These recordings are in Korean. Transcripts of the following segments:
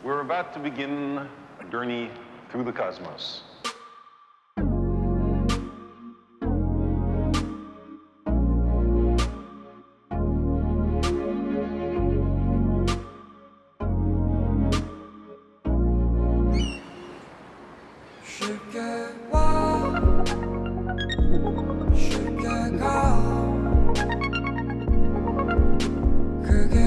We're about to begin a journey through the cosmos. 쉽게 와, 쉽게 가. 그게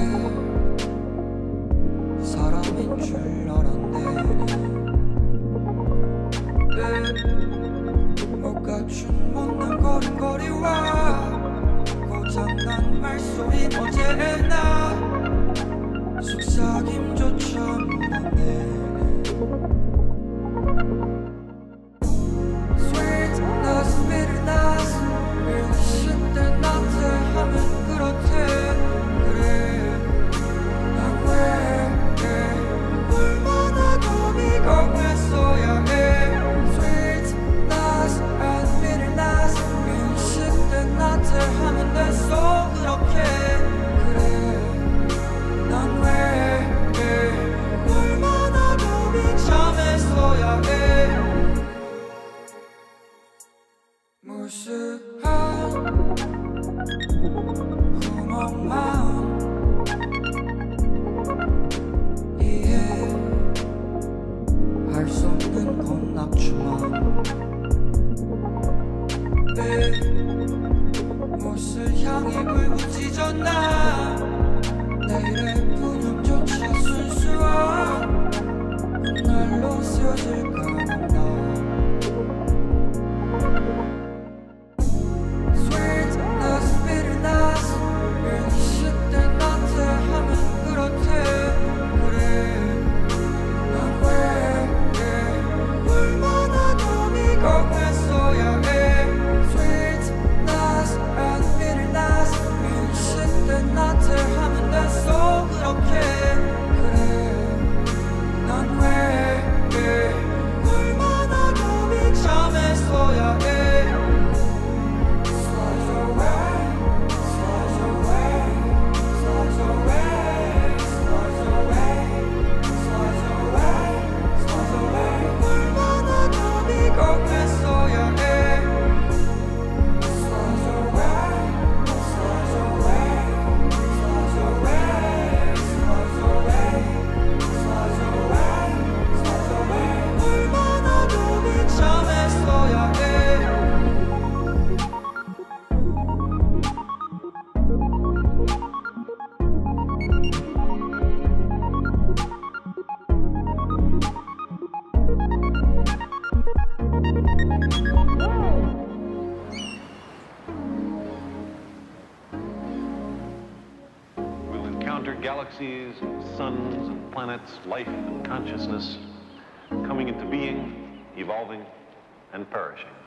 사람인 줄 알았네. 못 갖춘 묻는 걸음걸이와 고장난 말소리 어제나 속삭임조차 묻었네. 무수한 구멍만 이해할 수 없는 건 낙추만 내 무엇을 향해 울부짖었나. 내일의 분명조차 순수한 훗날로 쓰여질까 나. Galaxies, suns and planets, life and consciousness coming into being, evolving and perishing.